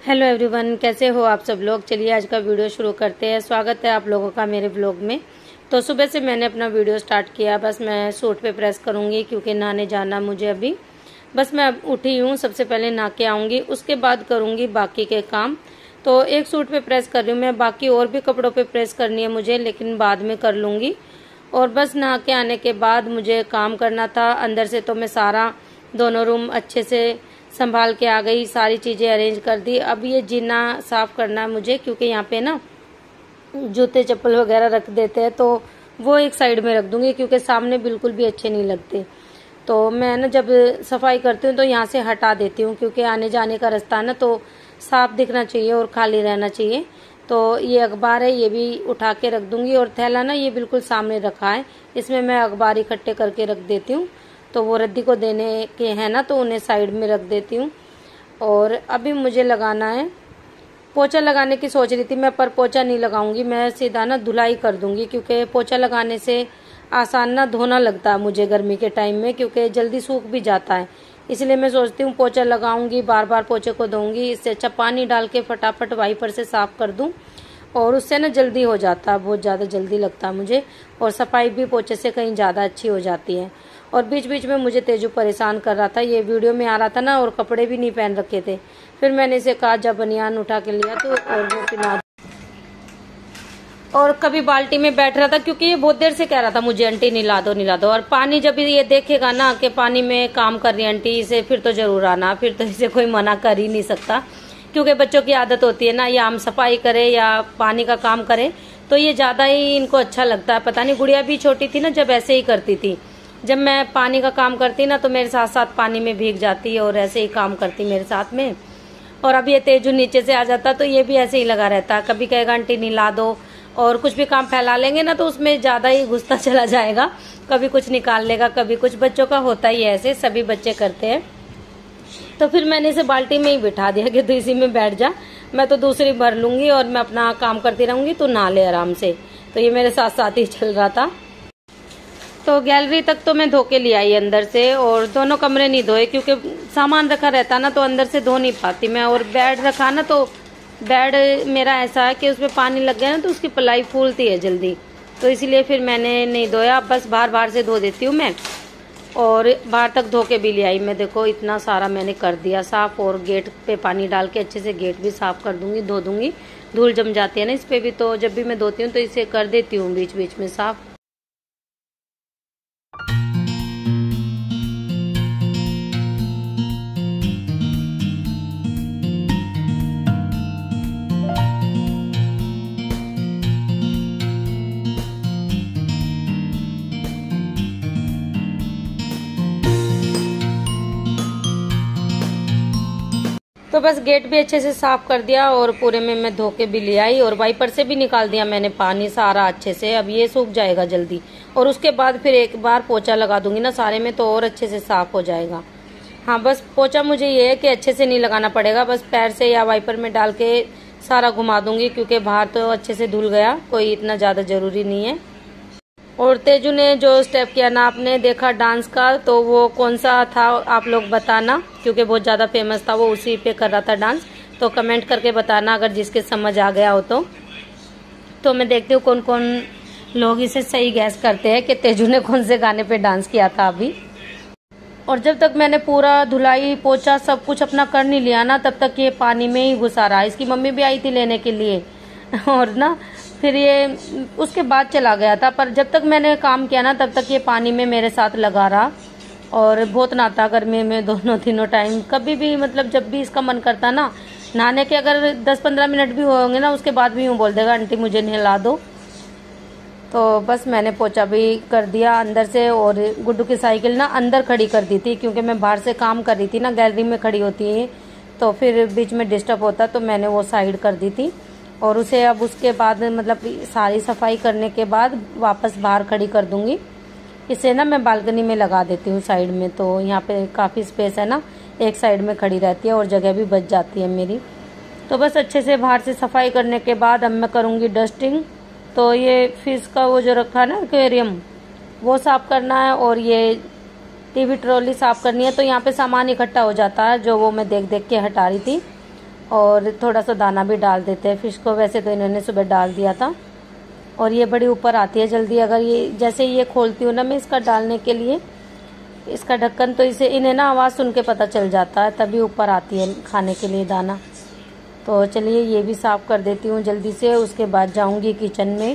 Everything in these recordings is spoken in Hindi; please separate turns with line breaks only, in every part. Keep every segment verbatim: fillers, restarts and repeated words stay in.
हेलो एवरीवन, कैसे हो आप सब लोग। चलिए आज का वीडियो शुरू करते हैं। स्वागत है आप लोगों का मेरे ब्लॉग में। तो सुबह से मैंने अपना वीडियो स्टार्ट किया। बस मैं सूट पे प्रेस करूंगी क्योंकि नहाने जाना मुझे अभी। बस मैं अब उठी हूँ, सबसे पहले नहा के आऊँगी, उसके बाद करूँगी बाकी के काम। तो एक सूट पे प्रेस कर रही हूँ मैं, बाकी और भी कपड़ों पे प्रेस करनी है मुझे, लेकिन बाद में कर लूँगी। और बस नहा के आने के बाद मुझे काम करना था। अंदर से तो मैं सारा दोनों रूम अच्छे से संभाल के आ गई, सारी चीज़ें अरेंज कर दी। अब ये जीना साफ़ करना है मुझे, क्योंकि यहाँ पे ना जूते चप्पल वगैरह रख देते हैं, तो वो एक साइड में रख दूंगी क्योंकि सामने बिल्कुल भी अच्छे नहीं लगते। तो मैं ना जब सफाई करती हूँ तो यहाँ से हटा देती हूँ, क्योंकि आने जाने का रास्ता है ना, तो साफ दिखना चाहिए और खाली रहना चाहिए। तो ये अखबार है, ये भी उठा के रख दूंगी। और थैला ना ये बिल्कुल सामने रखा है, इसमें मैं अखबार इकट्ठे करके रख देती हूँ। तो वो रद्दी को देने के हैं ना, तो उन्हें साइड में रख देती हूँ। और अभी मुझे लगाना है पोछा। लगाने की सोच रही थी मैं, पर पोछा नहीं लगाऊंगी, मैं सीधा ना धुलाई कर दूंगी, क्योंकि पोछा लगाने से आसान ना धोना लगता है मुझे गर्मी के टाइम में, क्योंकि जल्दी सूख भी जाता है। इसलिए मैं सोचती हूँ पोछा लगाऊंगी, बार बार पोछे को धोऊंगी, इससे अच्छा पानी डाल के फटाफट वाइपर से साफ कर दूँ, और उससे ना जल्दी हो जाता है, बहुत ज़्यादा जल्दी लगता है मुझे। और सफाई भी पोछे से कहीं ज़्यादा अच्छी हो जाती है। और बीच बीच में मुझे तेजू परेशान कर रहा था, ये वीडियो में आ रहा था ना, और कपड़े भी नहीं पहन रखे थे। फिर मैंने इसे कहा, जब बनियान उठा के लिया तो और वो पिना। और कभी बाल्टी में बैठ रहा था, क्योंकि ये बहुत देर से कह रहा था मुझे, आंटी निला दो निला दो। और पानी जब ये देखेगा ना कि पानी में काम कर रही है आंटी, इसे फिर तो जरूर आना, फिर तो इसे कोई मना कर ही नहीं सकता। क्योंकि बच्चों की आदत होती है ना, या हम सफाई करें या पानी का काम करें, तो ये ज्यादा ही इनको अच्छा लगता है। पता नहीं, गुड़िया भी छोटी थी ना जब ऐसे ही करती थी, जब मैं पानी का काम करती ना तो मेरे साथ साथ पानी में भीग जाती और ऐसे ही काम करती मेरे साथ में। और अब ये तेजू नीचे से आ जाता तो ये भी ऐसे ही लगा रहता, कभी कहेगा आंटी निला दो, और कुछ भी काम फैला लेंगे ना तो उसमें ज्यादा ही घुसता चला जाएगा, कभी कुछ निकाल लेगा कभी कुछ। बच्चों का होता ही है ऐसे, सभी बच्चे करते हैं। तो फिर मैंने इसे बाल्टी में ही बिठा दिया कि तू इसी में बैठ जा, मैं तो दूसरी भर लूंगी और मैं अपना काम करती रहूंगी, तू नहा ले आराम से। तो ये मेरे साथ साथ ही चल रहा था। तो गैलरी तक तो मैं धो के ले आई अंदर से, और दोनों कमरे नहीं धोए क्योंकि सामान रखा रहता ना, तो अंदर से धो नहीं पाती मैं। और बेड रखा ना, तो बेड मेरा ऐसा है कि उसमें पानी लग गया ना तो उसकी पलाई फूलती है जल्दी, तो इसलिए फिर मैंने नहीं धोया। बस बाहर बाहर से धो देती हूँ मैं, और बाहर तक धो के भी ले आई मैं। देखो इतना सारा मैंने कर दिया साफ, और गेट पे पानी डाल के अच्छे से गेट भी साफ कर दूंगी, धो दूंगी। धूल जम जाती है ना इस पे भी, तो जब भी मैं धोती हूँ तो इसे कर देती हूँ बीच बीच में साफ। तो बस गेट भी अच्छे से साफ कर दिया, और पूरे में मैं धो के भी ले आई, और वाइपर से भी निकाल दिया मैंने पानी सारा अच्छे से। अब ये सूख जाएगा जल्दी, और उसके बाद फिर एक बार पोछा लगा दूंगी ना सारे में, तो और अच्छे से साफ हो जाएगा। हाँ, बस पोछा मुझे ये है कि अच्छे से नहीं लगाना पड़ेगा, बस पैर से या वाइपर में डाल के सारा घुमा दूंगी, क्योंकि बाहर तो अच्छे से धुल गया, कोई इतना ज्यादा जरूरी नहीं है। और तेजू ने जो स्टेप किया ना, आपने देखा डांस का, तो वो कौन सा था आप लोग बताना, क्योंकि बहुत ज़्यादा फेमस था वो, उसी पे कर रहा था डांस। तो कमेंट करके बताना अगर जिसके समझ आ गया हो तो। तो मैं देखती हूँ कौन कौन लोग इसे सही गैस करते हैं कि तेजू ने कौन से गाने पे डांस किया था अभी। और जब तक मैंने पूरा धुलाई पोछा सब कुछ अपना कर नहीं लिया ना, तब तक ये पानी में ही घुसा रहा। इसकी मम्मी भी आई थी लेने के लिए, और ना फिर ये उसके बाद चला गया था। पर जब तक मैंने काम किया ना, तब तक ये पानी में मेरे साथ लगा रहा, और बहुत नहाता गर्मी में दोनों तीनों टाइम। कभी भी मतलब जब भी इसका मन करता ना नहाने के, अगर दस पंद्रह मिनट भी होंगे ना, उसके बाद भी यूँ बोल देगा आंटी मुझे नहला दो। तो बस मैंने पोछा भी कर दिया अंदर से। और गुड्डू की साइकिल ना अंदर खड़ी कर दी थी, क्योंकि मैं बाहर से काम कर रही थी ना, गैलरी में खड़ी होती है तो फिर बीच में डिस्टर्ब होता, तो मैंने वो साइड कर दी थी। और उसे अब उसके बाद मतलब सारी सफाई करने के बाद वापस बाहर खड़ी कर दूंगी। इसे ना मैं बालकनी में लगा देती हूँ साइड में, तो यहाँ पे काफ़ी स्पेस है ना, एक साइड में खड़ी रहती है और जगह भी बच जाती है मेरी। तो बस अच्छे से बाहर से सफाई करने के बाद अब मैं करूँगी डस्टिंग। तो ये फिश का वो जो रखा है ना एक्वेरियम, वो साफ करना है, और ये टीवी ट्रॉली साफ करनी है। तो यहाँ पे सामान इकट्ठा हो जाता है, जो वो मैं देख देख के हटा रही थी। और थोड़ा सा दाना भी डाल देते हैं फिश को। वैसे तो इन्होंने सुबह डाल दिया था। और ये बड़ी ऊपर आती है जल्दी। अगर ये जैसे ये खोलती हूँ ना मैं इसका डालने के लिए इसका ढक्कन, तो इसे इन्हें ना आवाज़ सुन के पता चल जाता है, तभी ऊपर आती है खाने के लिए दाना। तो चलिए ये भी साफ़ कर देती हूँ जल्दी से, उसके बाद जाऊँगी किचन में।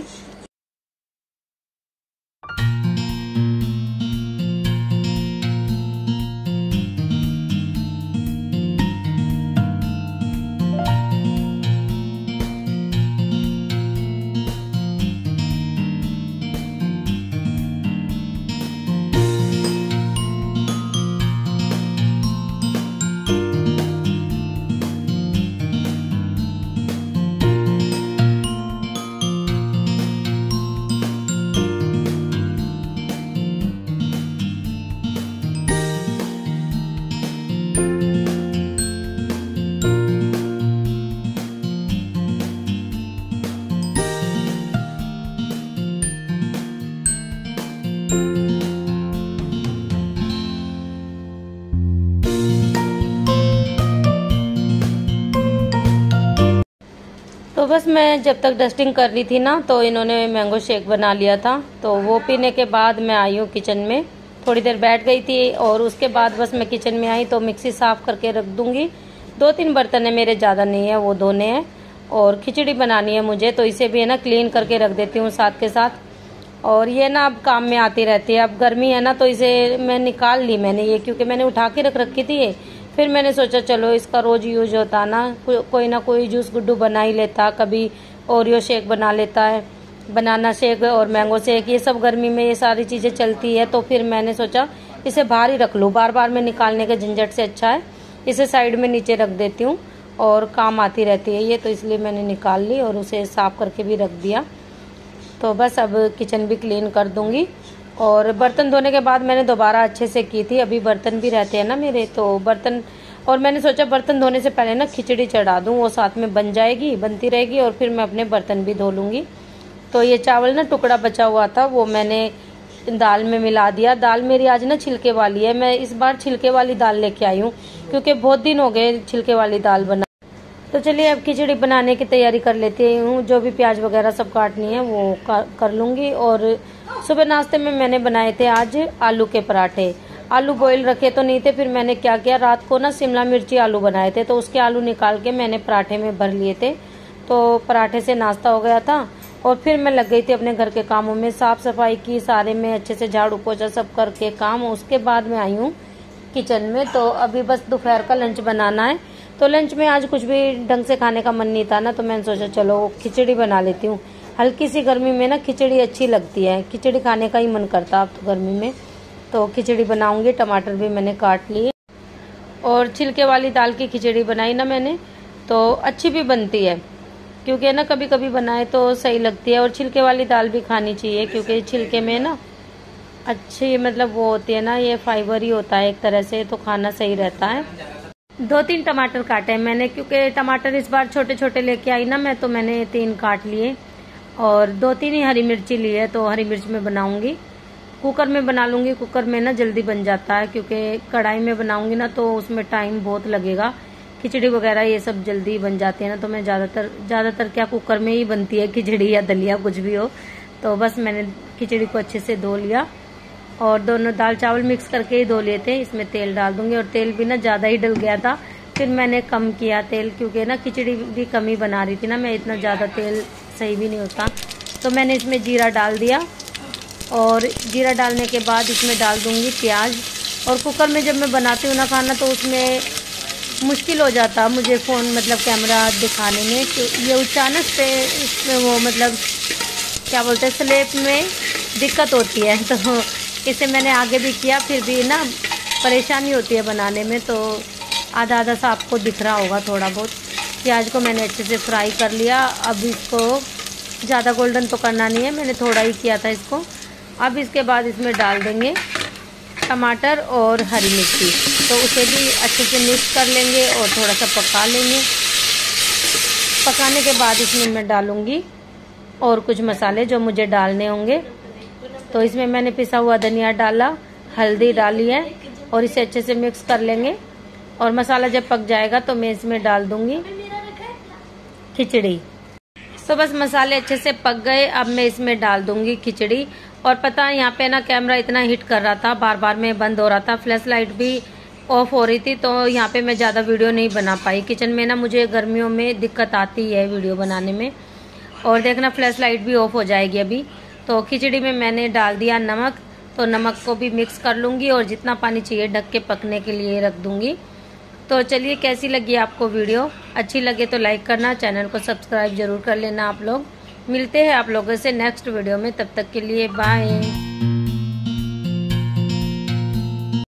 तो बस मैं जब तक डस्टिंग कर रही थी ना तो इन्होंने मैंगो शेक बना लिया था। तो वो पीने के बाद मैं आई हूँ किचन में, थोड़ी देर बैठ गई थी और उसके बाद बस मैं किचन में आई तो मिक्सी साफ़ करके रख दूँगी। दो तीन बर्तन है मेरे, ज़्यादा नहीं है, वो धोने हैं। और खिचड़ी बनानी है मुझे, तो इसे भी है ना क्लीन करके रख देती हूँ साथ के साथ। और ये ना अब काम में आती रहती है। अब गर्मी है ना तो इसे मैं निकाल ली मैंने ये, क्योंकि मैंने उठा के रख रखी थी ये। फिर मैंने सोचा चलो इसका रोज़ यूज होता ना, को, कोई ना कोई जूस गुड्डू बना ही लेता। कभी ओरियो शेक बना लेता है, बनाना शेक और मैंगो शेक, ये सब गर्मी में ये सारी चीज़ें चलती है। तो फिर मैंने सोचा इसे बाहर ही रख लूँ, बार बार में निकालने के झंझट से अच्छा है इसे साइड में नीचे रख देती हूँ और काम आती रहती है ये। तो इसलिए मैंने निकाल ली और उसे साफ़ करके भी रख दिया। तो बस अब किचन भी क्लीन कर दूंगी। और बर्तन धोने के बाद मैंने दोबारा अच्छे से की थी, अभी बर्तन भी रहते हैं ना मेरे, तो बर्तन। और मैंने सोचा बर्तन धोने से पहले ना खिचड़ी चढ़ा दूं, वो साथ में बन जाएगी, बनती रहेगी और फिर मैं अपने बर्तन भी धो लूँगी। तो ये चावल ना टुकड़ा बचा हुआ था, वो मैंने दाल में मिला दिया। दाल मेरी आज ना छिलके वाली है, मैं इस बार छिलके वाली दाल लेके आई हूँ क्योंकि बहुत दिन हो गए छिलके वाली दाल बना। तो चलिए अब खिचड़ी बनाने की तैयारी कर लेती हूँ। जो भी प्याज वगैरह सब काटनी है वो कर, कर लूँगी। और सुबह नाश्ते में मैंने बनाए थे आज आलू के पराठे। आलू बॉईल रखे तो नहीं थे, फिर मैंने क्या किया, रात को ना शिमला मिर्ची आलू बनाए थे, तो उसके आलू निकाल के मैंने पराठे में भर लिए थे। तो पराठे से नाश्ता हो गया था। और फिर मैं लग गई थी अपने घर के कामों में, साफ सफाई की, सारे में अच्छे से झाड़ू पोछा सब करके काम। उसके बाद मैं आई हूँ किचन में। तो अभी बस दोपहर का लंच बनाना है। तो लंच में आज कुछ भी ढंग से खाने का मन नहीं था ना, तो मैंने सोचा चलो खिचड़ी बना लेती हूँ। हल्की सी गर्मी में ना खिचड़ी अच्छी लगती है, खिचड़ी खाने का ही मन करता अब तो गर्मी में। तो खिचड़ी बनाऊंगी। टमाटर भी मैंने काट लिए और छिलके वाली दाल की खिचड़ी बनाई ना मैंने, तो अच्छी भी बनती है, क्योंकि ना कभी कभी बनाए तो सही लगती है। और छिलके वाली दाल भी खानी चाहिए क्योंकि छिलके में ना अच्छी मतलब वो होती है ना, ये फाइबर ही होता है एक तरह से, तो खाना सही रहता है। दो तीन टमाटर काटे मैंने, क्योंकि टमाटर इस बार छोटे छोटे लेके आई ना मैं, तो मैंने तीन काट लिए। और दो तीन ही हरी मिर्ची ली है, तो हरी मिर्च में बनाऊंगी। कुकर में बना लूंगी, कुकर में ना जल्दी बन जाता है, क्योंकि कढ़ाई में बनाऊंगी ना तो उसमें टाइम बहुत लगेगा। खिचड़ी वगैरह ये सब जल्दी बन जाती है ना, तो मैं ज़्यादातर ज़्यादातर क्या कुकर में ही बनती है खिचड़ी या दलिया कुछ भी हो। तो बस मैंने खिचड़ी को अच्छे से धो लिया और दोनों दाल चावल मिक्स करके ही धो लिए थे। इसमें तेल डाल दूंगी और तेल भी ना ज़्यादा ही डल गया था, फिर मैंने कम किया तेल, क्योंकि ना खिचड़ी भी कम ही बना रही थी ना मैं, इतना ज़्यादा तेल सही भी नहीं होता। तो मैंने इसमें जीरा डाल दिया और जीरा डालने के बाद इसमें डाल दूंगी प्याज। और कुकर में जब मैं बनाती हूँ ना खाना, तो उसमें मुश्किल हो जाता मुझे फ़ोन मतलब कैमरा दिखाने में, ये अचानक से इसमें वो मतलब क्या बोलते हैं स्लेप में दिक्कत होती है। तो इसे मैंने आगे भी किया, फिर भी ना परेशानी होती है बनाने में। तो आधा आधा सा आपको दिख रहा होगा थोड़ा बहुत। प्याज को मैंने अच्छे से फ्राई कर लिया। अब इसको ज़्यादा गोल्डन तो करना नहीं है, मैंने थोड़ा ही किया था इसको। अब इसके बाद इसमें डाल देंगे टमाटर और हरी मिर्ची, तो उसे भी अच्छे से मिक्स कर लेंगे और थोड़ा सा पका लेंगे। पकाने के बाद इसमें मैं डालूँगी और कुछ मसाले जो मुझे डालने होंगे। तो इसमें मैंने पिसा हुआ धनिया डाला, हल्दी डाली है और इसे अच्छे से मिक्स कर लेंगे। और मसाला जब पक जाएगा तो मैं इसमें डाल दूंगी खिचड़ी। तो बस मसाले अच्छे से पक गए, अब मैं इसमें डाल दूंगी खिचड़ी। और पता है यहाँ पे ना कैमरा इतना हिट कर रहा था, बार बार में बंद हो रहा था, फ्लैश लाइट भी ऑफ हो रही थी, तो यहाँ पे मैं ज़्यादा वीडियो नहीं बना पाई। किचन में ना मुझे गर्मियों में दिक्कत आती है वीडियो बनाने में। और देखना फ्लैश लाइट भी ऑफ हो जाएगी अभी। तो खिचड़ी में मैंने डाल दिया नमक, तो नमक को भी मिक्स कर लूँगी और जितना पानी चाहिए ढक के पकने के लिए रख दूँगी। तो चलिए, कैसी लगी आपको वीडियो? अच्छी लगे तो लाइक करना, चैनल को सब्सक्राइब जरूर कर लेना आप लोग। मिलते हैं आप लोगों से नेक्स्ट वीडियो में, तब तक के लिए बाय।